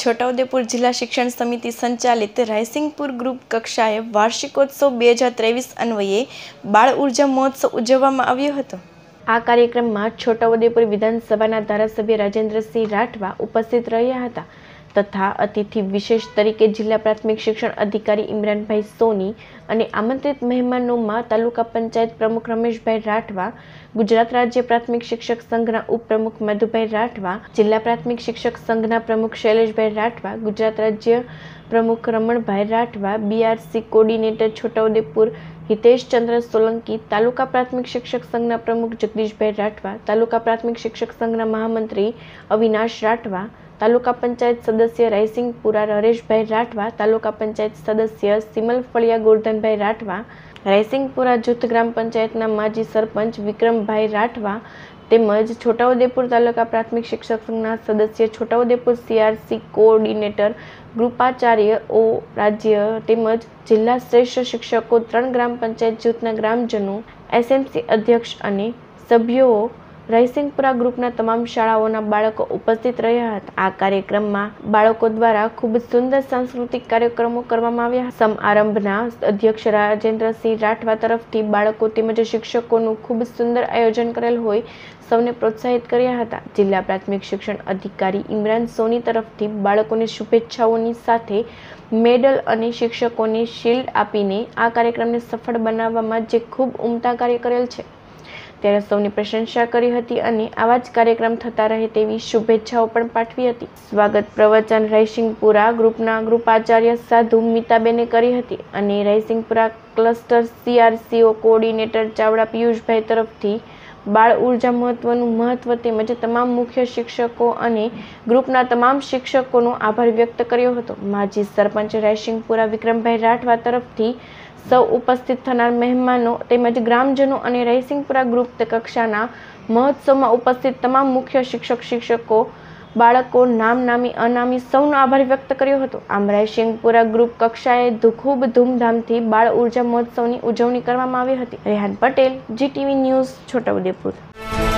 છોટાઉદેપુર જિલ્લા શિક્ષણ સમિતિ સંચાલિત રાયસિંગપુર ગ્રુપ કક્ષાએ વાર્ષિકોત્સવ 2023 અન્વયે બાળ ઉર્જા મહોત્સવ ઉજવવામાં આવ્યો હતો। આ કાર્યક્રમમાં છોટાઉદેપુર વિધાનસભાના ધારાસભ્ય રાજેન્દ્રસિંહ રાઠવા ઉપસ્થિત રહ્યા હતા તથા અતિથિ વિશેષ તરીકે જિલ્લા પ્રાથમિક શિક્ષણ અધિકારી ઇમરાનભાઈ સોની અને આમંત્રિત મહેમાનોમાં તાલુકા પંચાયત પ્રમુખ રમેશભાઈ રાઠવા, ગુજરાત રાજ્ય પ્રાથમિક શિક્ષક સંઘના ઉપપ્રમુખ મધુભાઈ રાઠવા, જિલ્લા પ્રાથમિક શિક્ષક સંઘના પ્રમુખ શૈલેષભાઈ રાઠવા, ગુજરાત રાજ્ય પ્રમુખ રમણભાઈ રાઠવા, બીઆરસી કોર્ડિનેટર છોટાઉદેપુર હિતેશચંદ્ર સોલંકી, તાલુકા પ્રાથમિક શિક્ષક સંઘના પ્રમુખ જગદીશભાઈ રાઠવા, તાલુકા પ્રાથમિક શિક્ષક સંઘના મહામંત્રી અવિનાશ રાઠવા, તાલુકા પંચાયત સદસ્ય રાયસિંગપુરા હરેશભાઈ રાઠવા, તાલુકા પંચાયત સદસ્ય સિમલ ફળિયા ગોરધનભાઈ રાઠવા, રાયસિંગપુરા જૂથ ગ્રામ પંચાયતના માજી સરપંચ વિક્રમભાઈ રાઠવા તેમજ છોટાઉદેપુર તાલુકા પ્રાથમિક શિક્ષક સંઘના સદસ્ય, છોટાઉદેપુર સીઆરસી કોઓર્ડિનેટર, ગૃપાચાર્યઓ, રાજ્ય તેમજ જિલ્લા શ્રેષ્ઠ શિક્ષકો, 3 ગ્રામ પંચાયત જૂથના ગ્રામજનો, એસએમસી અધ્યક્ષ અને સભ્યો, રાયસિંગપુરા ગ્રુપના તમામ શાળાઓના બાળકો ઉપસ્થિત રહ્યા હતા। આ કાર્યક્રમમાં બાળકો દ્વારા ખૂબ સુંદર સાંસ્કૃતિક કાર્યક્રમો કરવામાં આવ્યા। સમારંભના અધ્યક્ષ રાજેન્દ્રસિંહ રાઠવા તરફથી બાળકો તેમજ શિક્ષકોનું ખૂબ સુંદર આયોજન કરેલ હોય સૌને પ્રોત્સાહિત કર્યા હતા। જિલ્લા પ્રાથમિક શિક્ષણ અધિકારી ઇમરાન સોની તરફથી બાળકોને શુભેચ્છાઓની સાથે મેડલ અને શિક્ષકોને શિલ્ડ આપીને આ કાર્યક્રમને સફળ બનાવવામાં જે ખૂબ ઉમદા કાર્ય કરેલ છે ત્યારે સૌની પ્રશંસા કરી હતી અને આવા જ કાર્યક્રમ થતા રહે તેવી શુભેચ્છાઓ પણ પાઠવી હતી। સ્વાગત પ્રવચન રાયસિંગપુરા ગ્રુપના ગ્રુપાચાર્ય સાધુ મીતાબેને કરી હતી અને Raysingpura cluster CRCO coordinator Chavda Piyushbhai તરફથી બાળ ઉર્જા મહત્વનું મહત્વ તેમજ તમામ મુખ્ય શિક્ષકો અને ગ્રુપના તમામ શિક્ષકોનો આભાર વ્યક્ત કર્યો હતો। માજી સરપંચ રાયસિંગપુરા વિક્રમભાઈ રાઠવા તરફથી સૌ ઉપસ્થિત થનાર મહેમાનો તેમજ ગ્રામજનો અને રાયસિંગપુરા ગ્રુપ કક્ષાના મહોત્સવમાં ઉપસ્થિત તમામ મુખ્ય શિક્ષકો, બાળકો, નામી અનામી સૌનો આભાર વ્યક્ત કર્યો હતો। આમ રાયસિંગપુરા ગ્રુપ કક્ષાએ ખૂબ ધૂમધામથી બાળ ઉર્જા મહોત્સવની ઉજવણી કરવામાં આવી હતી। Rehan Patel, GTV news, Chhota Udepur.